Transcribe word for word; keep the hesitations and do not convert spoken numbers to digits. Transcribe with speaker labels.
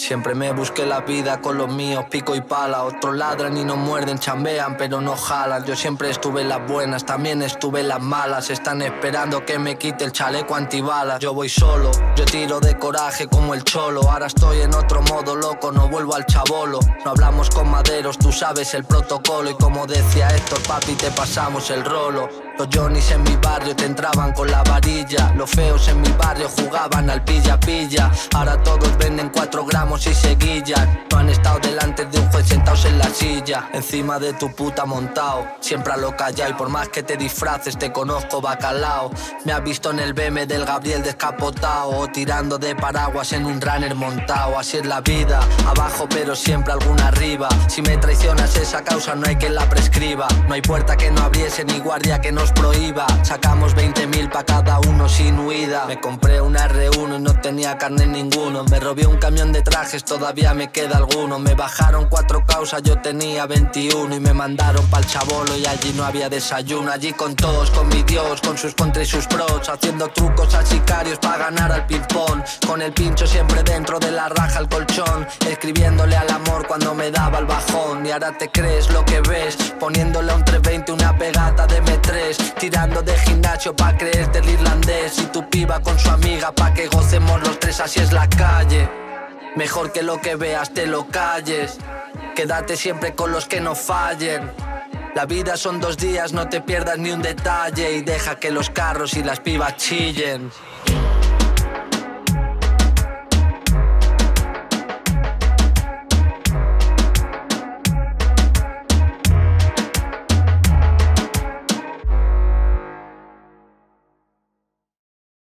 Speaker 1: Siempre me busqué la vida con los míos, pico y pala. Otros ladran y no muerden, chambean pero no jalan. Yo siempre estuve en las buenas, también estuve en las malas. Están esperando que me quite el chaleco antibalas. Yo voy solo, yo tiro de coraje como el cholo. Ahora estoy en otro modo loco, no vuelvo al chabolo. No hablamos con maderos, tú sabes el protocolo. Y como decía Héctor, papi, te pasamos el rolo. Los Johnnys en mi barrio te entraban con la varilla. Los feos en mi barrio jugaban al pilla-pilla. Ahora todos venden cuatro gramos y se guillan. No han estado delante de un juez sentados en la silla. Encima de tu puta montao, siempre a lo callao. Y por más que te disfraces te conozco bacalao. Me has visto en el B M del Gabriel descapotao, o tirando de paraguas en un runner montao. Así es la vida, abajo pero siempre alguna arriba. Si me traicionas esa causa no hay quien la prescriba. No hay puerta que no abriese ni guardia que nos prohíba. Sacamos veinte mil pa' cada uno sin huida. Me compré una R uno y no tenía carnet ninguno. Me robé un camión de trajes, todavía me queda alguno. Me bajaron cuatro causas, yo tenía veintiuno. Y me mandaron pa'l chabolo y allí no había desayuno. Allí con todos, con mi Dios, con sus contras y sus pros, haciendo trucos a sicarios pa' ganar al ping-pong. Con el pincho siempre dentro de la raja el colchón, escribiéndole al amor cuando me daba el bajón. Y ahora te crees lo que ves, poniéndole a un trescientos veinte una pegata de M tres. Tirando de gimnasio pa' creerte el irlandés. Y tu piba con su amiga pa' que gocemos los tres, así es la calle. Mejor que lo que veas te lo calles. Quédate siempre con los que no fallen. La vida son dos días, no te pierdas ni un detalle. Y deja que los carros y las pibas chillen.